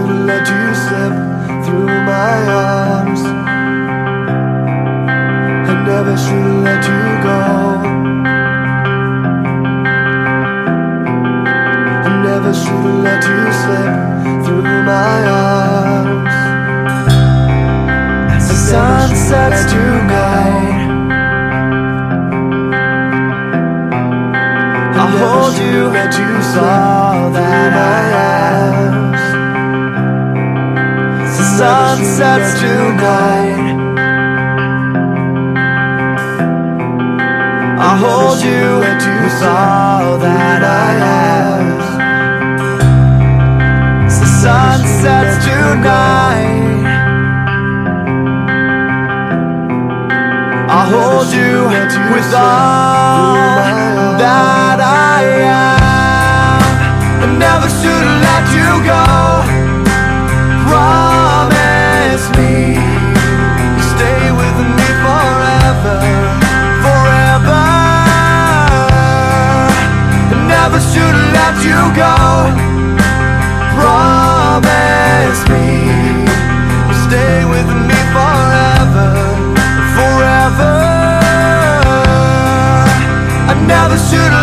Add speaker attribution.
Speaker 1: should've let you slip through my arms. I never should've let you go. I never should've let you slip through my arms. As the sun sets tonight, I'll hold you with all that I have. As the sun sets tonight, I'll hold you with all that I have. As the sun sets tonight, I'll hold you with all that I am. I never should've let you go. Promise me you'll stay with me forever, forever. I never should've let you go. Promise me you'll stay with me forever, forever. I never should've